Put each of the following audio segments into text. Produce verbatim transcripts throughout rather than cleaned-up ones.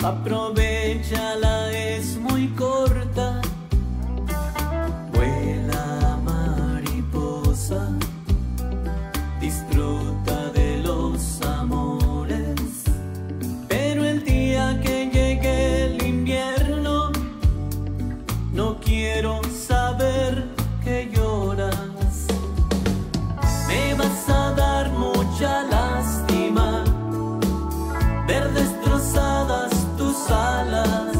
Aprovéchala, es muy corta. Vuela, mariposa, disfruta de los amores. Pero el día que llegue el invierno, no quiero saber que lloras. Me vas a dar mucha lástima ver destrozadas tus alas,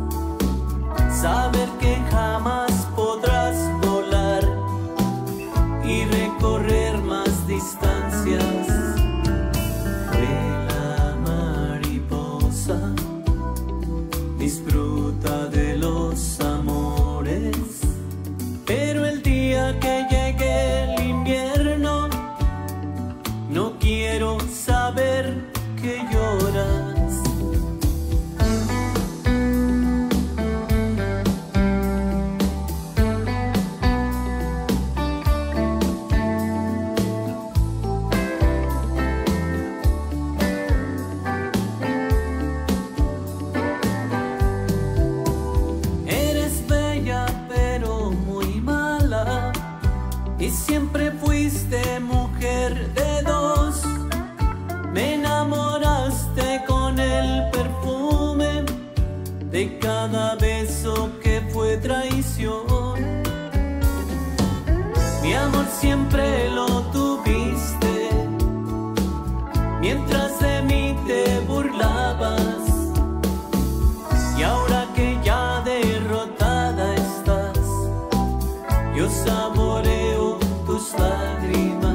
saber que jamás podrás volar y recorrer más distancias. Vuela, mariposa, disfruta de los amores. Pero el día que llegue el invierno, no quiero saber que lloras. Y siempre fuiste mujer de dos. Me enamoraste con el perfume de cada beso que fue traición. Mi amor siempre lo tuviste, mientras de mí te burlabas. Y ahora que ya derrotada estás, yo saboreo tus lágrimas.